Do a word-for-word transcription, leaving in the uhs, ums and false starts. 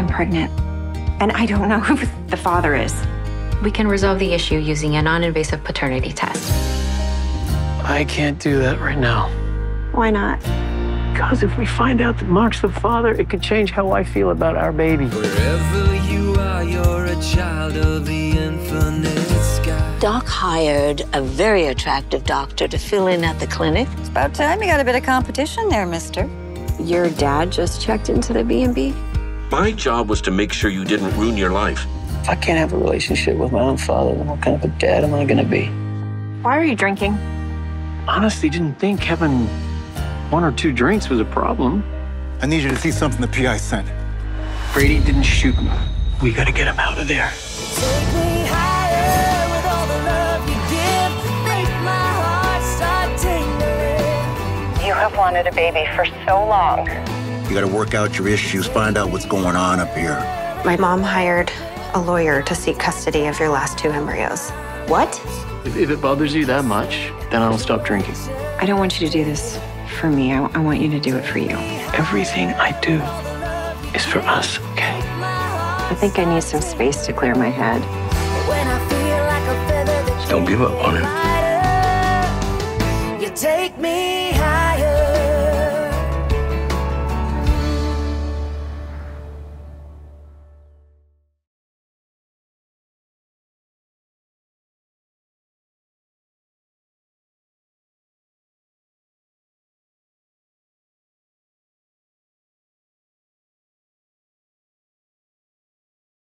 I'm pregnant, and I don't know who the father is. We can resolve the issue using a non-invasive paternity test. I can't do that right now. Why not? Because if we find out that Mark's the father, it could change how I feel about our baby. Wherever you are, you're a child of the infinite sky. Doc hired a very attractive doctor to fill in at the clinic. It's about time you got a bit of competition there, mister. Your dad just checked into the B and B? My job was to make sure you didn't ruin your life. If I can't have a relationship with my own father, then what kind of a dad am I gonna be? Why are you drinking? Honestly, didn't think having one or two drinks was a problem. I need you to see something the P I sent. Brady didn't shoot me. We gotta get him out of there. Take me higher with all the love you give. Make my heart start tingling. You have wanted a baby for so long. You gotta work out your issues, find out what's going on up here. My mom hired a lawyer to seek custody of your last two embryos. What? If, if it bothers you that much, then I'll stop drinking. I don't want you to do this for me. I, I want you to do it for you. Everything I do is for us, okay? I think I need some space to clear my head. When I feel like a feather that Don't give up on him. you take me